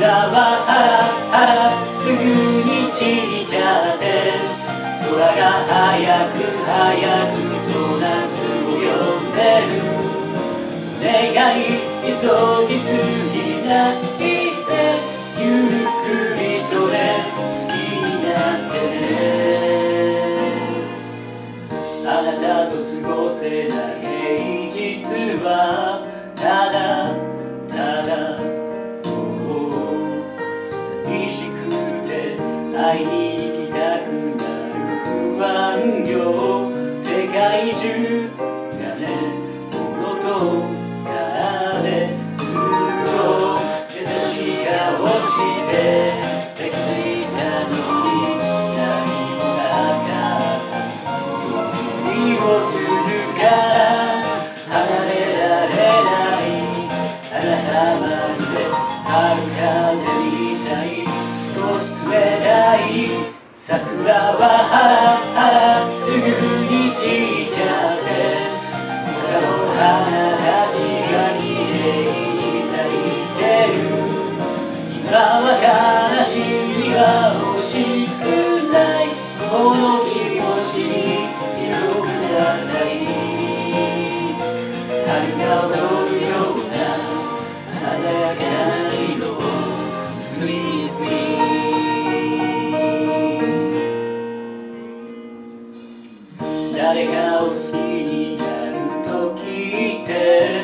桜はハラハラすぐに散っちゃって、空が早く早くと夏を呼んでる。お願い急ぎすぎないで、ゆっくりとね、好きになってね。あなたと過ごせない平日はただただ寂しくて会いに行きたくなる不安よ。世界中がね、モノトーンカラーで、すごく優しい顔して抱きついたのに、何もなかった、そぶりをするから離れられない、あなたまるで春風みたい少し冷たい。桜はハラハラすぐに散っちゃって、他の花たちが綺麗に咲いてる。今はかなしみは欲しくない、この気持ちに色をください。春が踊るような鮮やかな色を、スイスイ誰かを好きになるときって、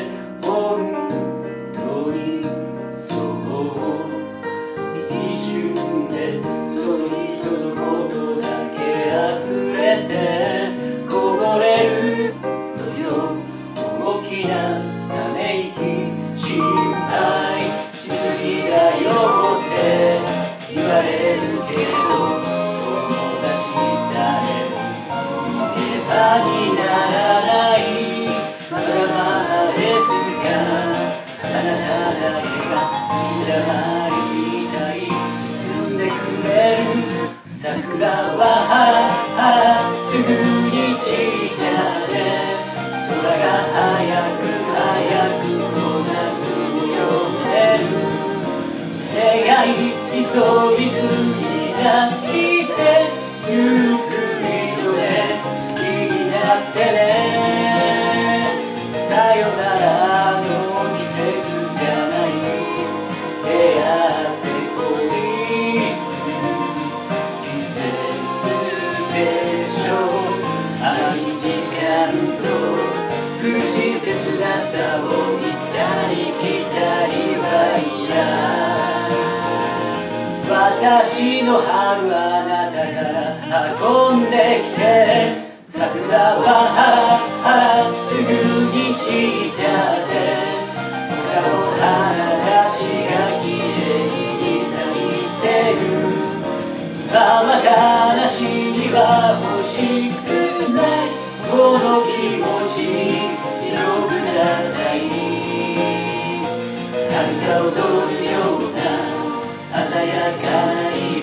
本当にそう一瞬で、その人のことだけ溢れてこぼれるのよ。大きなため息、心配しすぎだよって言われるけど、友達さえにならない、まだまですか。あなただけが水溜りみたい包んでくれる。桜はハラハラすぐに散っちゃって、空が早く早くと夏を呼んでる。願い急ぎすぎないで、ゆっくりとね、やってね。さよならの季節じゃない、出会って恋する季節でしょう。あの時間と不自然なさを行ったり来たりは嫌。私の春あなたから運んできて、桜はハラハラすぐに散っちゃって、他の花たちが綺麗に咲いてる。今は悲しみは欲しくない、この気持ちに色をください。春が踊るような鮮やかな色